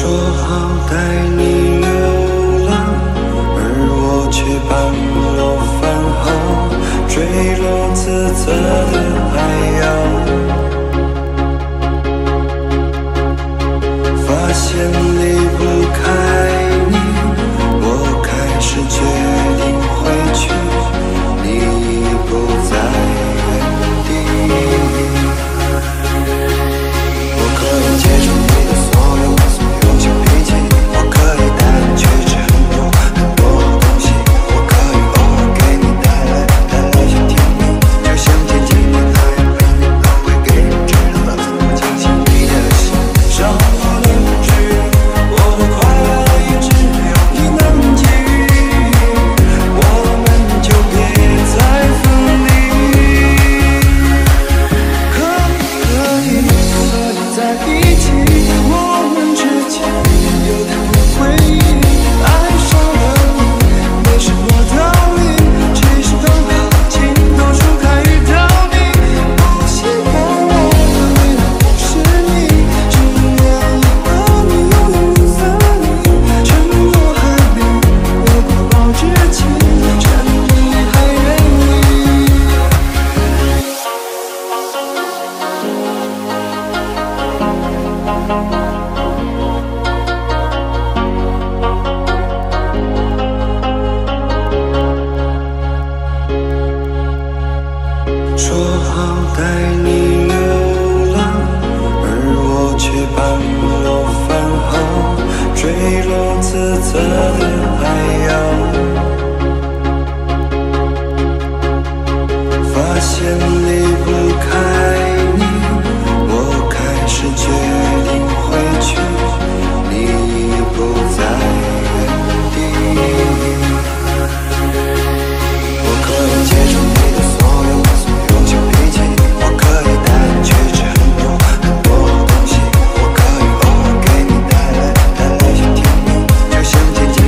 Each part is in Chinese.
说好带你流浪，而我却半路返航，坠落自责的海洋，发现离不开你，我开始决定回去，你已不在原地。我可以接受你的所有小脾气，我可以带你去吃很多东西，我可以偶尔给你带来小甜蜜，就像前几年那样，每年都会给人知道我惊喜你的心。伤我的知，我的快乐也只有你能给，我们就别再分离。可以在一起，我们之间有太多回忆，爱上了你没什么道理，只是刚好情窦初开遇到你，不习惯我的未来不是你，只愿意和你永远如森林，承诺还没有过保之前，趁你还愿意。说好带你流浪，而我却半路返航，坠落自责的海洋，发现离不开你，我开始决定回去，你已不在原地。我可以接受你的所有小脾气，我可以带你去吃很多东西，我可以偶尔给你带来小甜蜜，就像前几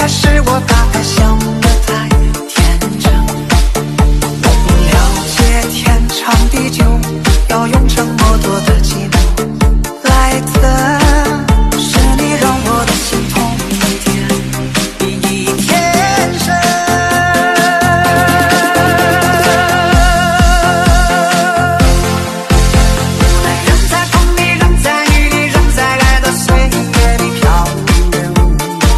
是我大概想得太天真，我不了解天长地久要用这么多的寂寞来等，是你让我的心痛一天比一天深。无奈人在风里，人在雨里，人在爱的岁月里漂流，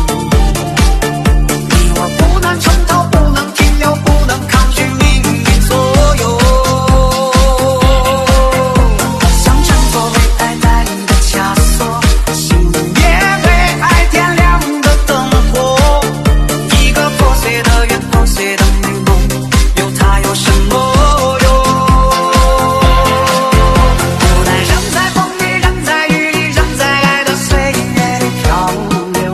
你我不能从头，不能停留，不能抗拒命运左右，想振作为爱带的枷锁，心也为爱点亮的灯火，一个破碎的圆，破碎的美梦，有它有什么用？无奈人在风里，人在雨里，人在爱的岁月里漂流，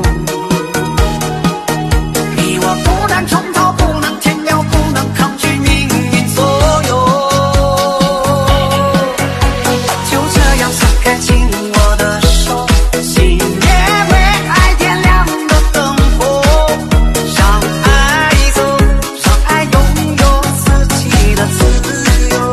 你我不能从头，不能停留，不能抗拒命运左右，就这样松开紧我的手，心也为爱点亮的灯火，让爱走，让爱拥有自己的自由。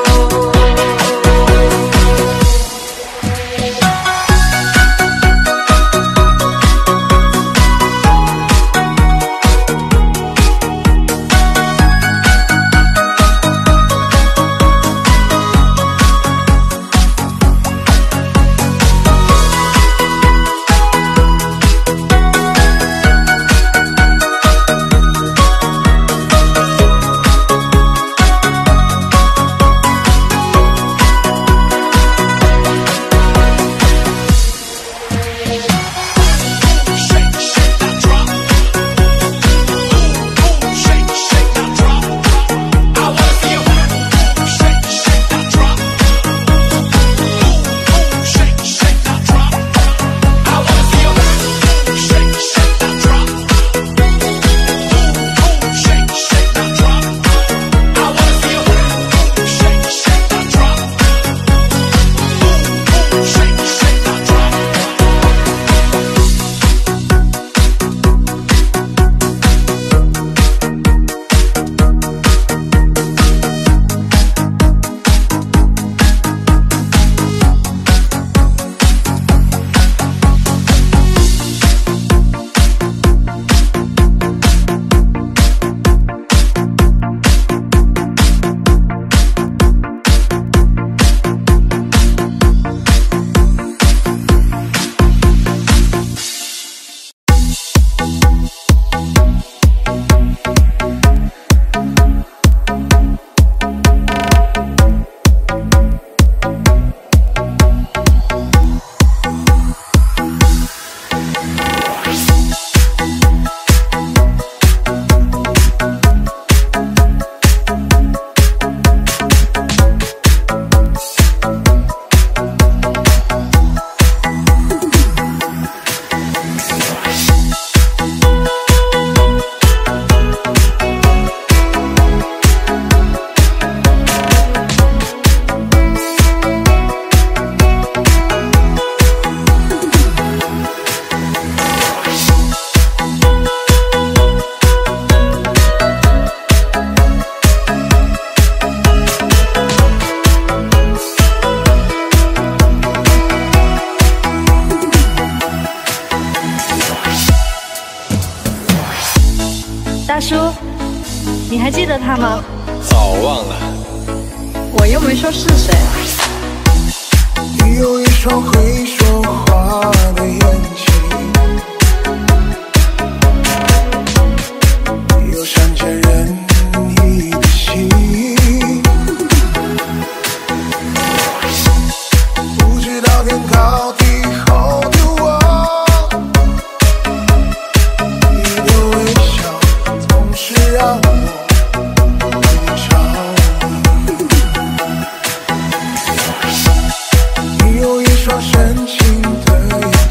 大叔，你还记得他吗？ 早忘了。 我又没说是谁。 你有一双会说话的眼睛，有善解人意的心，不知道天高地厚的我，你的微笑总是让我迷着。你有一双深情的眼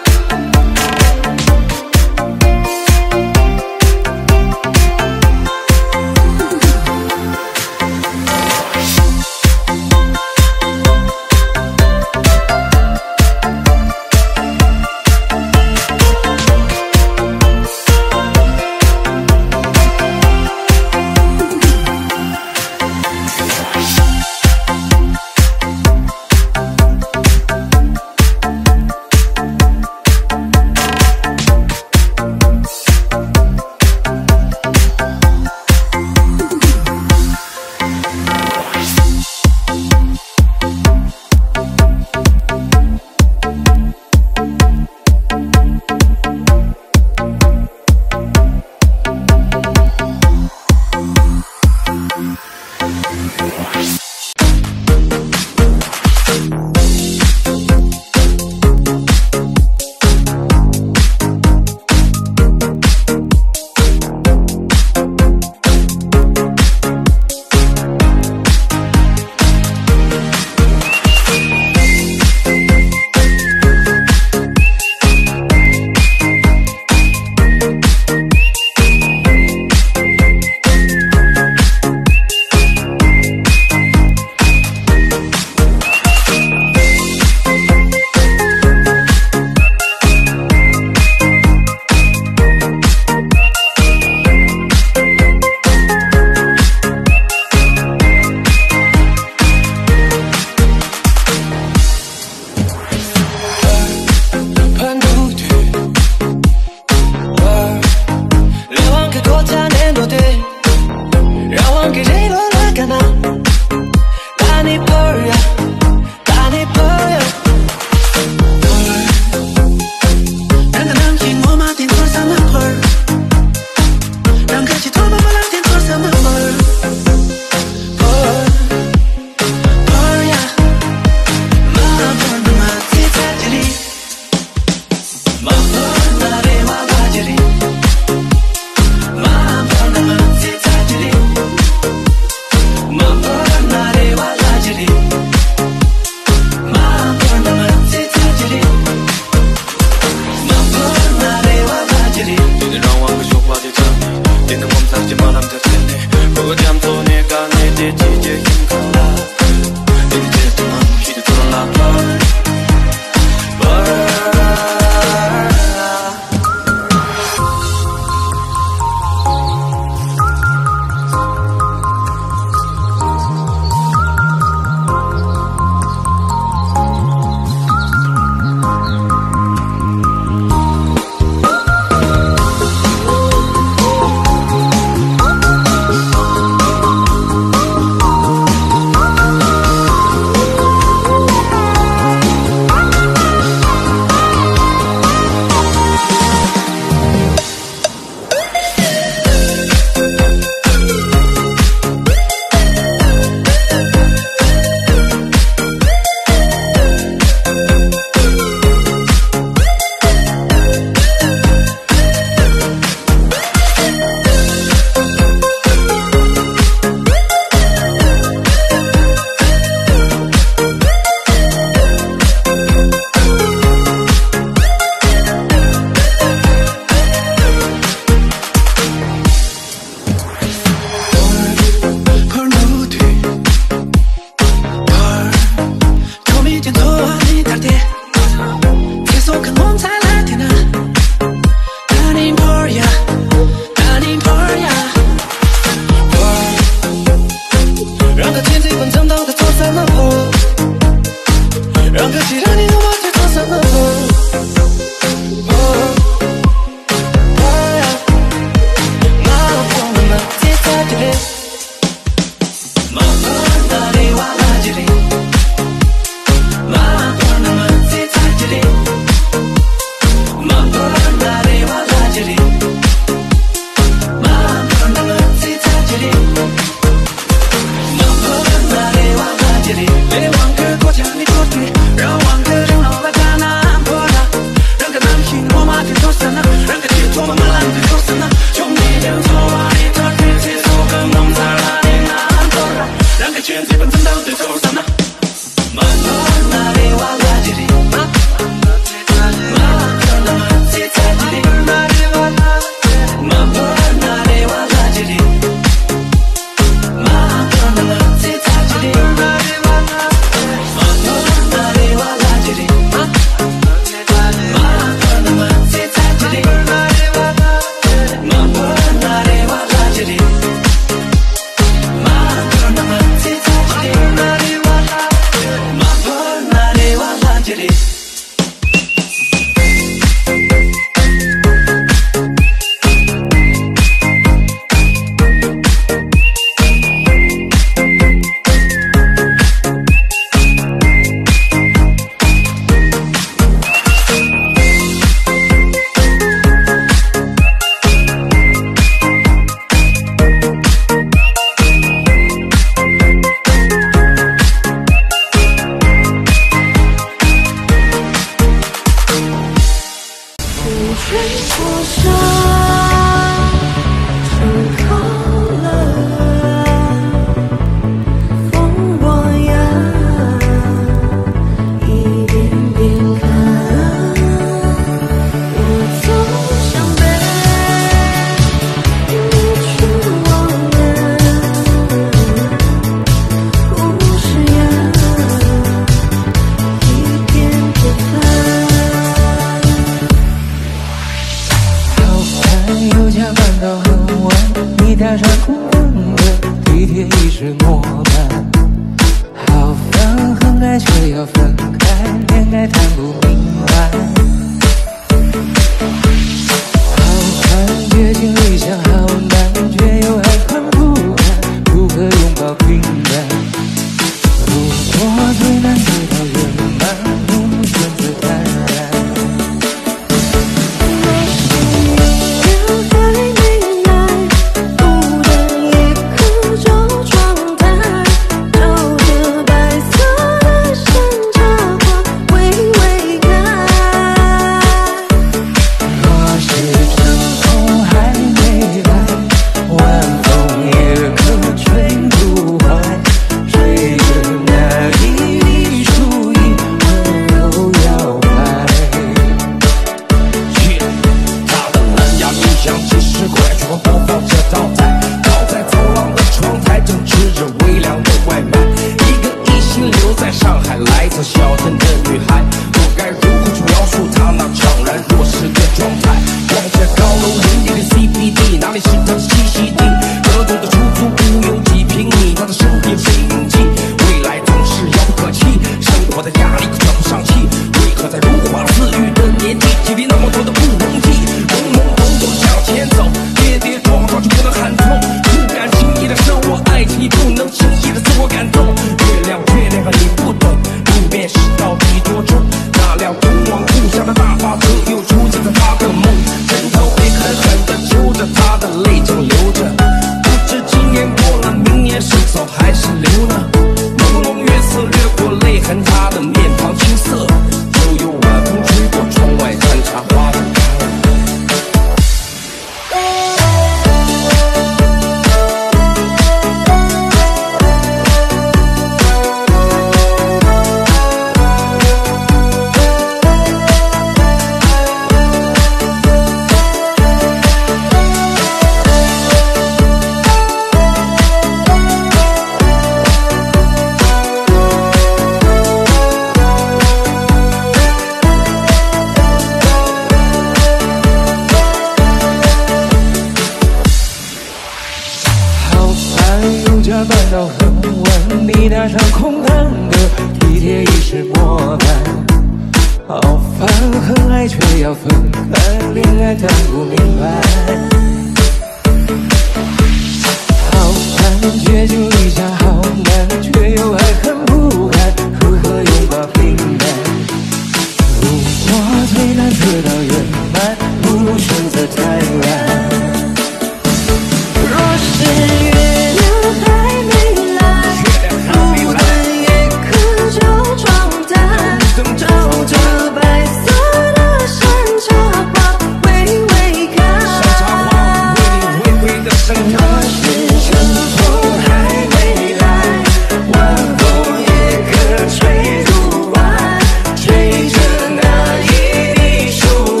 吹着那一滴树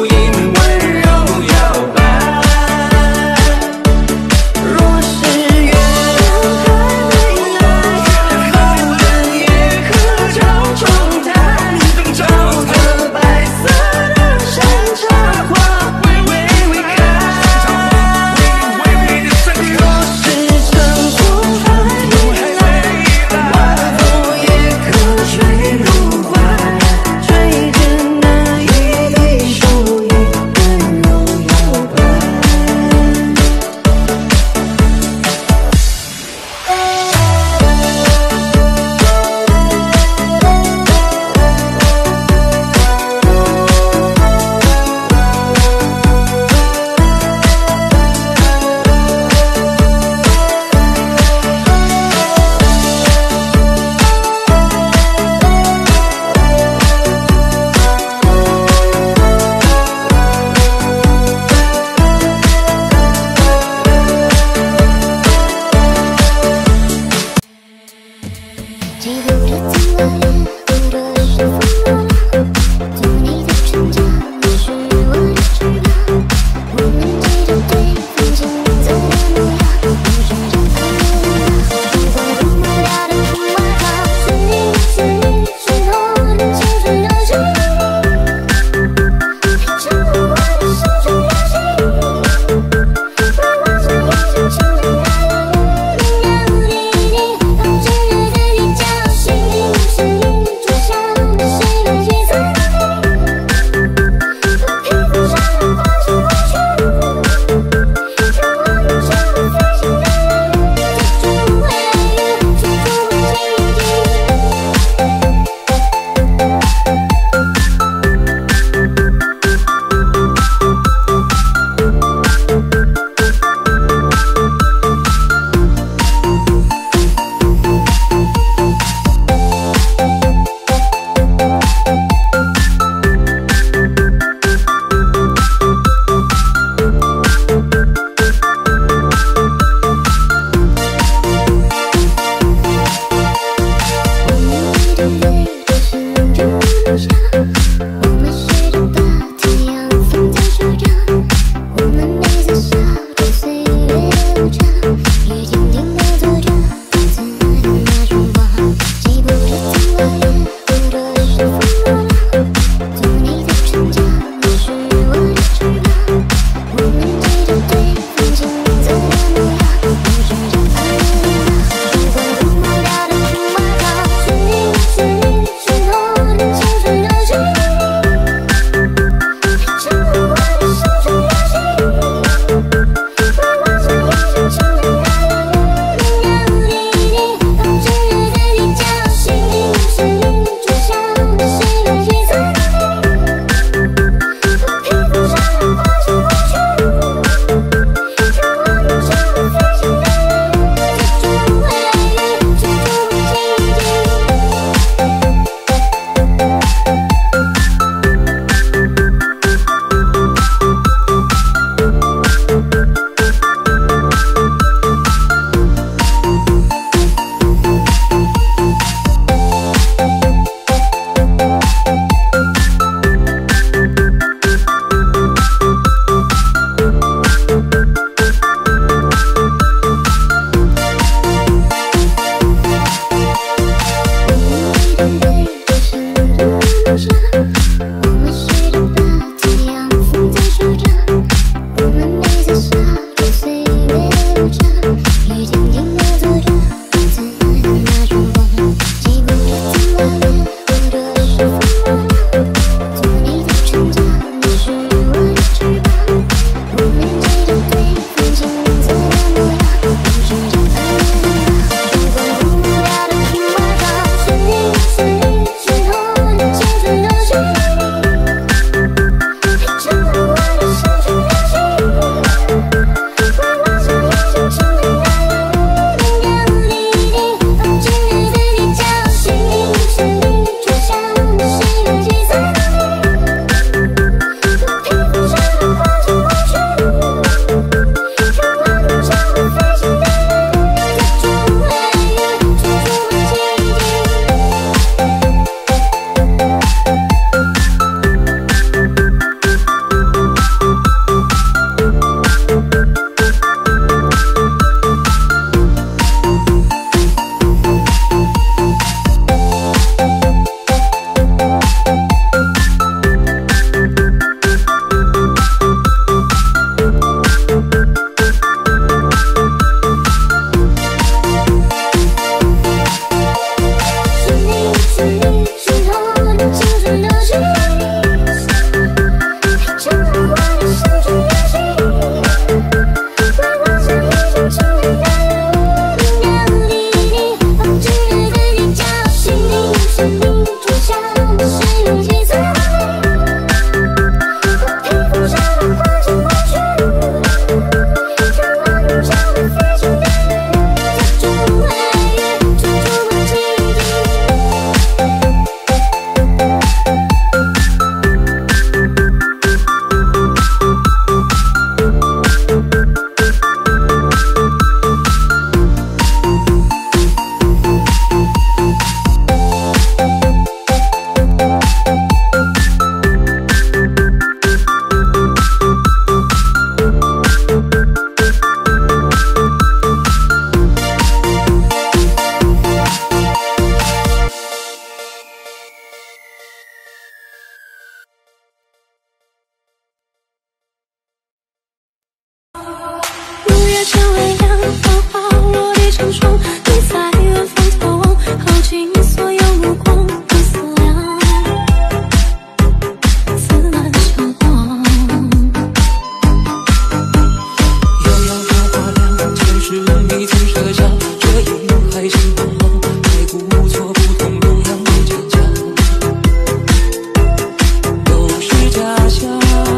乡。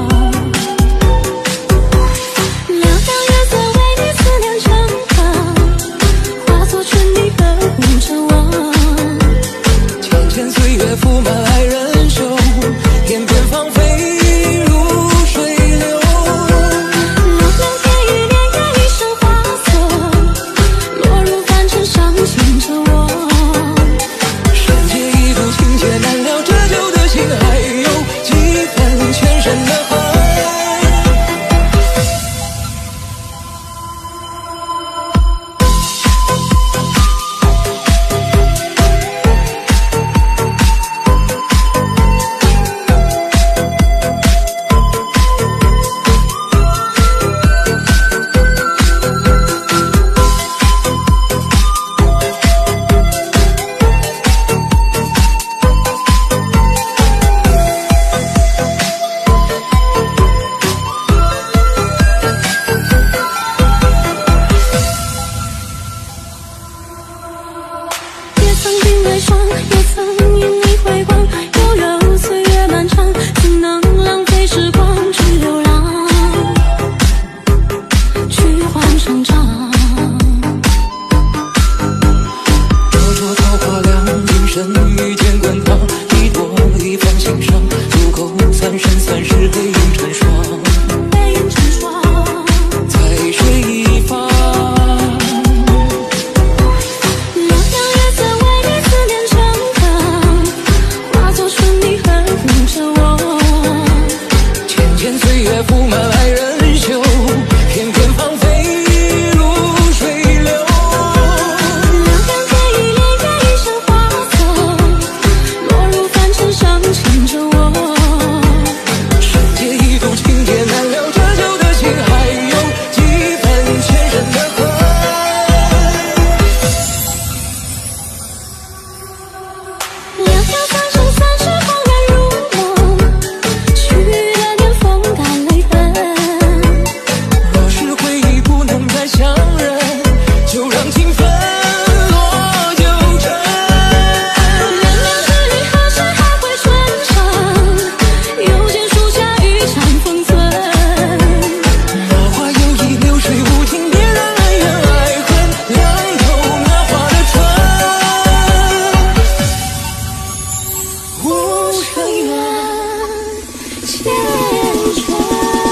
两条月色为你思念成河，化作春泥呵护着我。 浅浅岁月铺满爱人袖，片片芳菲如水流。 流浪天意潋滟一生花色，落入凡尘伤情着我。 世界一度情劫难料，折旧的心还有几分前生的恨。 也曾经悲伤，也曾因你回光，悠悠岁月漫长，怎能浪费时光去流浪，去换成长。 灼灼桃花凉，今生遇见滚烫，一朵一放心上，足够三生三世背影成双， 背影成双， 在水一方。 两条月色为你思念成河，化作春泥呵护着我。 浅浅岁月铺满爱人袖，片片芳菲如水流。 两片天意潋滟一生花色，落入凡尘伤情着我。 世界一度情劫难料，折旧的心还有几分前生的恨。 两条三生三世恍然如梦，去的年风干泪痕。 若是回忆不能再相认，就让情分落九成。 原谅之旅何时还会顺畅？又见树下一场封存。 落花有意，流水无情，别让恩怨爱恨两头那花的春。 无声远千春。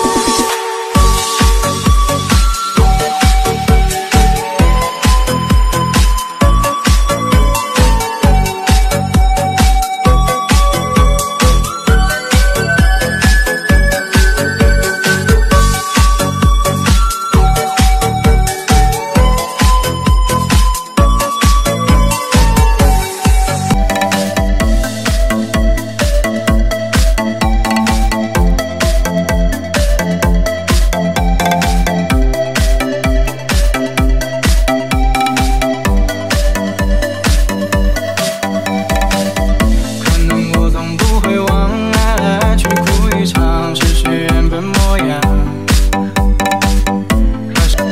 可能我总不会忘了去哭一场，失去原本模样。可是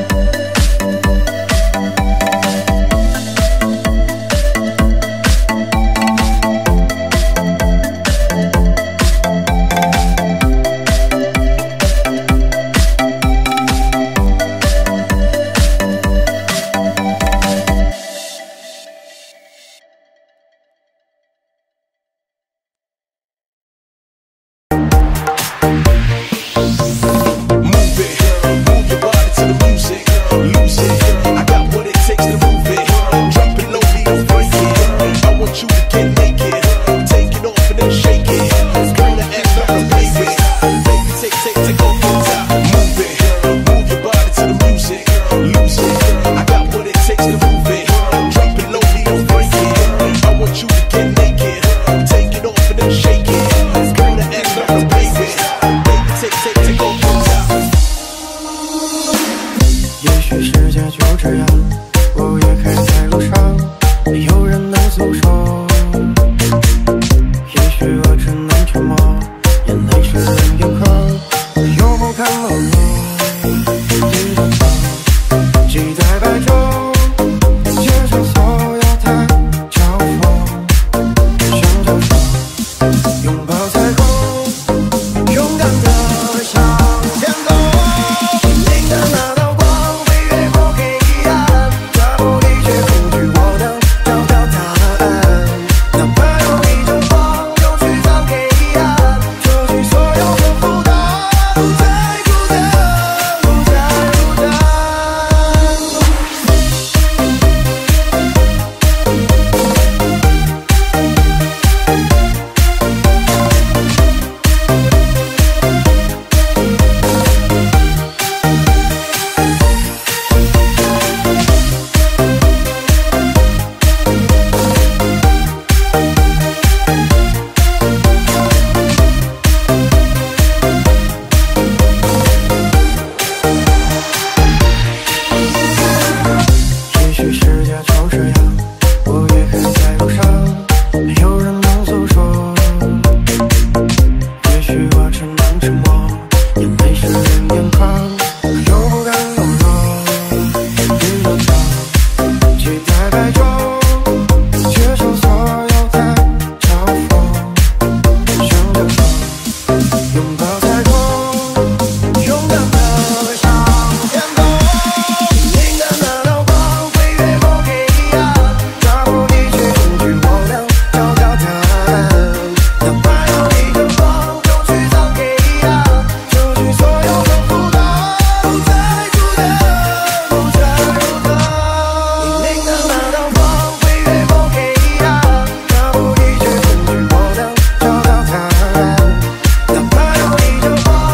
Take 能沉默，也没时间眼眶，又不敢懦弱，云朵中期待白昼，接受所有的嘲讽，想着说拥抱太空，勇敢地向前走。你的那道光会越过黑暗，抓住你去争取我能找到答案。哪怕有一个光，就去找黑暗，除去所有的负担，不再阻挡，不再阻挡。你的那道光会越过黑暗，抓住你去争取我能找到答案。哪怕有一个光。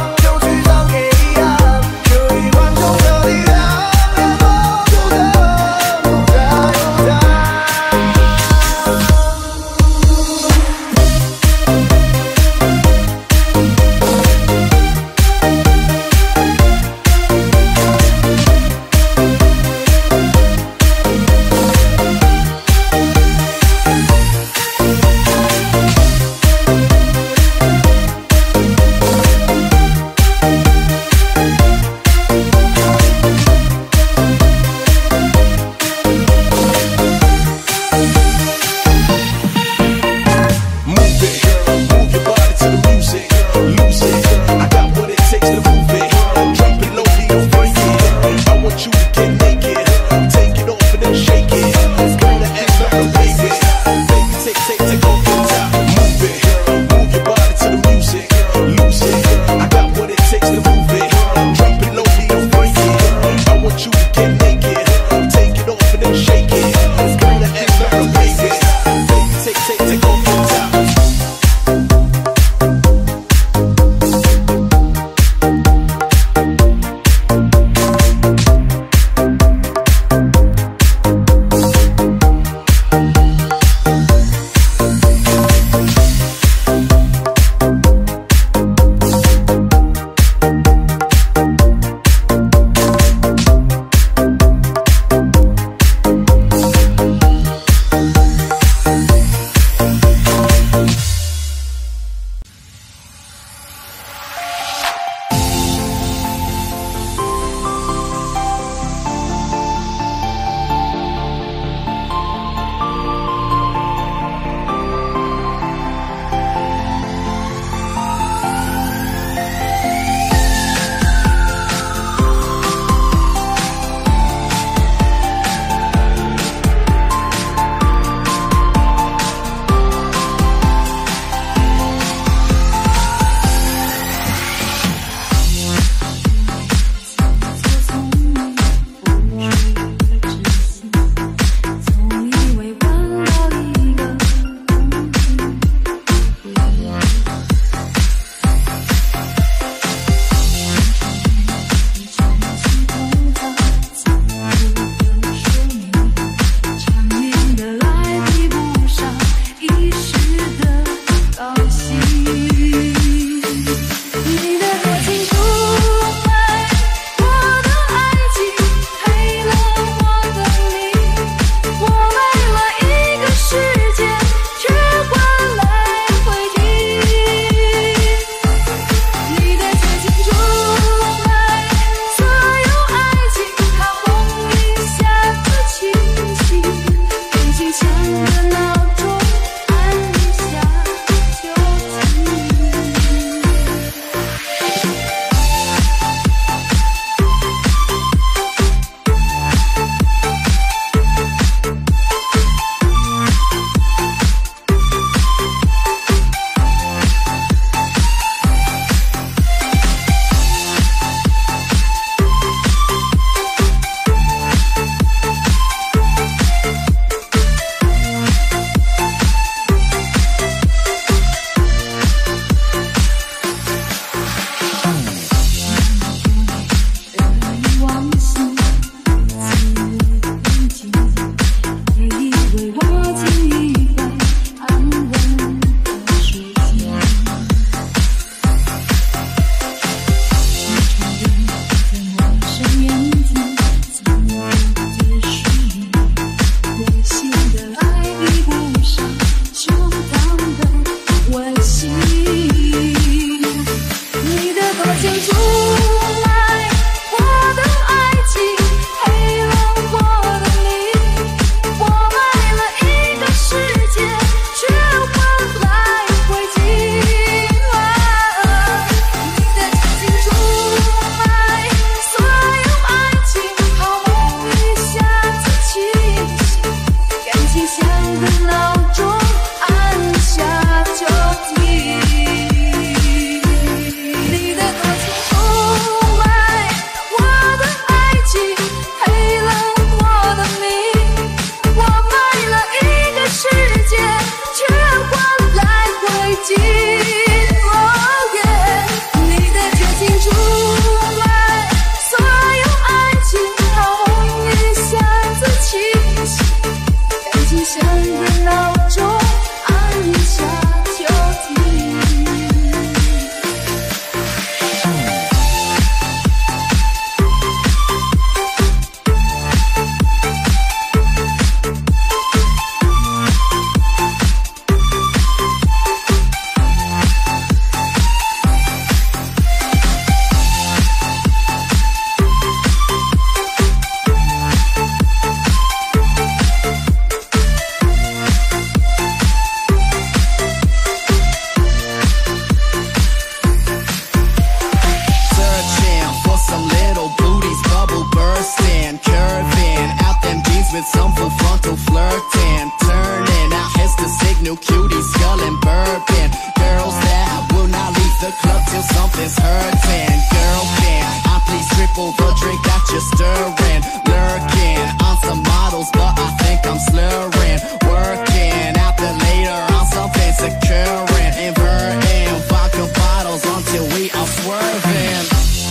something's hurting. Girlfriend, I please triple the drink that you're stirring. Lurking on some models, but I think I'm slurring. Working out the later on something securing. Inverting vodka bottles until we are swerving.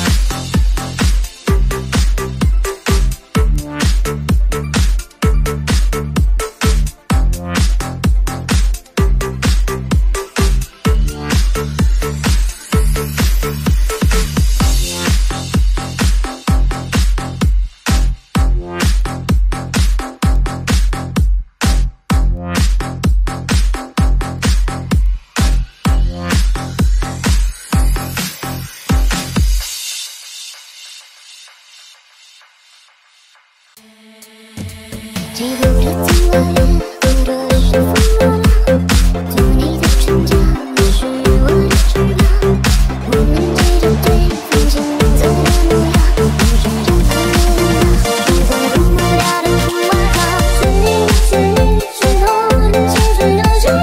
记不住怎么脸，或者是疯了吗？做你的船桨，你是我的翅膀。我们追着对方行走的模样，不是任何力量，是否忘不了的苦外号。岁月是我的青春流逝，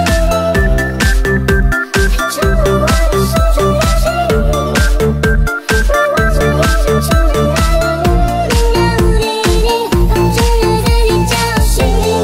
陪着我的手中流星，不忘记眼睛青春爱恋。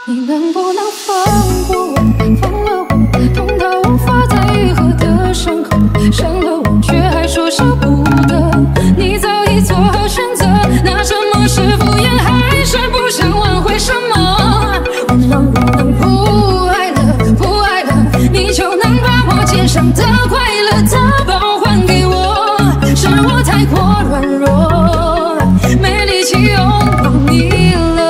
你能不能放过我，放了我，痛到无法再愈合的伤口，伤了我却还说舍不得。你早已做好选择，那什么是敷衍，还是不想挽回什么？我能不能不爱了，不爱了，你就能把我肩上的快乐的包还给我？是我太过软弱，没力气拥抱你了。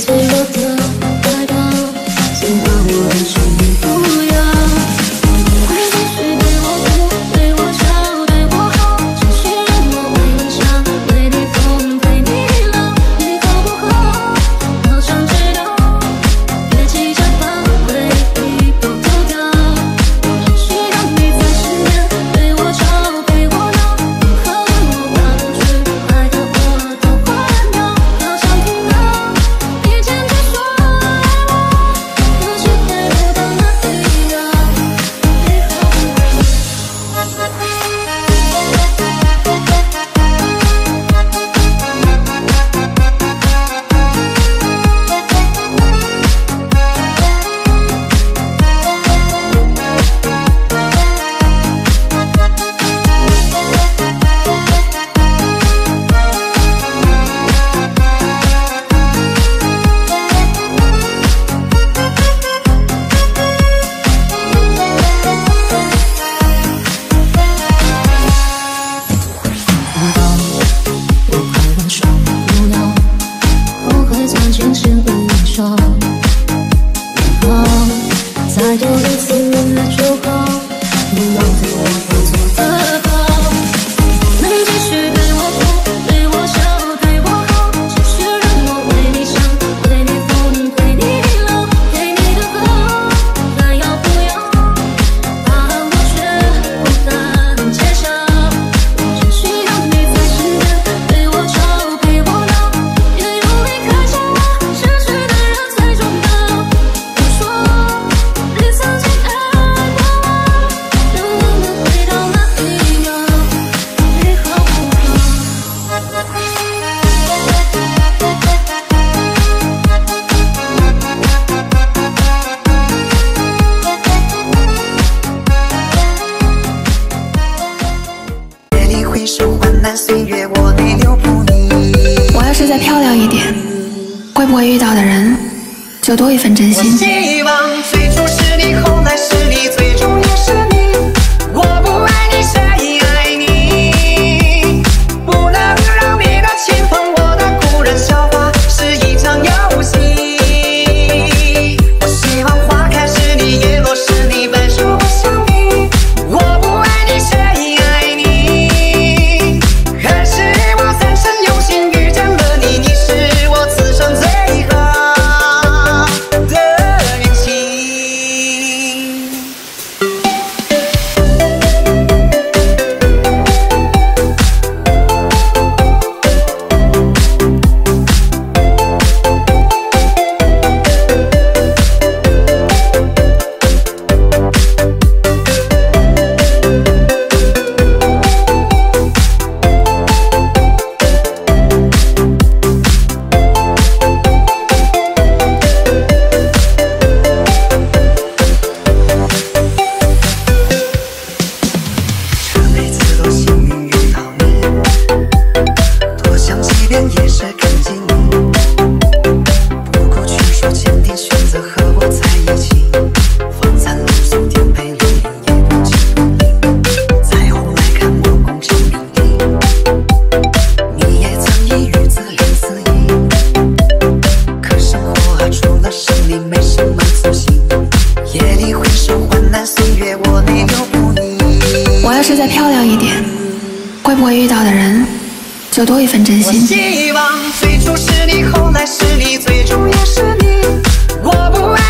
脆弱的怀抱，紧抱我的手你不要。你继续对我哭，对我笑，对我好，继续让我为你伤，为你疯，陪你老，你好不好？好想知道，别急着把回忆都丢掉。我只需要你在身边，对我吵，陪我闹，你和我把过去爱的我都换掉。好想听到你坚决说爱我，可是回不到那一秒，你好不好？我快完全不了，后悔曾经轻易说，然后再多一次就好，不要对我不做的好。能继续对我哭，对我笑，对我好，继续让我为你伤，为你疯，陪你老，给你的好，还要不要？答案我却不敢揭晓。我只需要你在身边，对我吵，陪我闹，别用离开叫我，失去的人最重要。我说你曾经爱过我，能不能回到那一秒，你好不好？ 夜里回首，患难岁月，我泪流不已。 我要是再漂亮一点，会不会遇到的人就多一份真心？ 希望最初是你，后来是你，最终也是你。我不爱你，谁爱你？不能让你的轻碰，我的故人笑话是一场游戏。我希望花开是你，叶落是你，白首不相离。我不爱你，谁爱你？可是我三生有幸遇见了你，你是我此生最好的运气。这辈子多幸运遇到你，多想即便也是看见你。不顾劝说，坚定选择和我在一起。放散路上颠沛流离也不尽努力。再后来看我功成名利，你也曾一语自怜自艾。可生活除了胜利没什么粗心。夜里回首，患难岁月，我泪流不已。 我要是再漂亮一点，会不会遇到的人就多一份真我心？ 希望最初是你，后来是你，最终也是你。我不爱